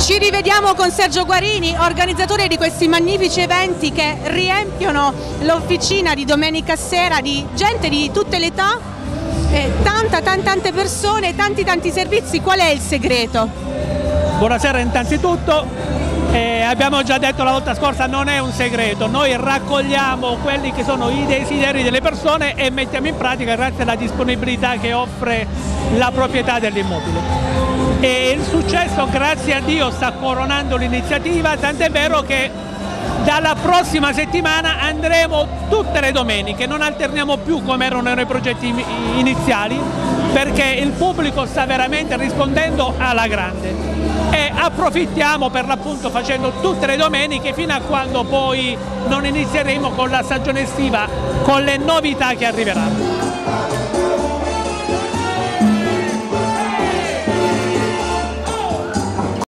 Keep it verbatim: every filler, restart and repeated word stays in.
Ci rivediamo con Sergio Guarini, organizzatore di questi magnifici eventi che riempiono l'officina di domenica sera di gente di tutte le età, eh, tanta, tante, tante persone, tanti tanti servizi. Qual è il segreto? Buonasera innanzitutto. Eh, abbiamo già detto la volta scorsa, non è un segreto, noi raccogliamo quelli che sono i desideri delle persone e mettiamo in pratica grazie alla disponibilità che offre la proprietà dell'immobile. E il successo, grazie a Dio, sta coronando l'iniziativa, tant'è vero che dalla prossima settimana andremo tutte le domeniche, non alterniamo più come erano i progetti iniziali, perché il pubblico sta veramente rispondendo alla grande. E approfittiamo per l'appunto facendo tutte le domeniche fino a quando poi non inizieremo con la stagione estiva, con le novità che arriveranno.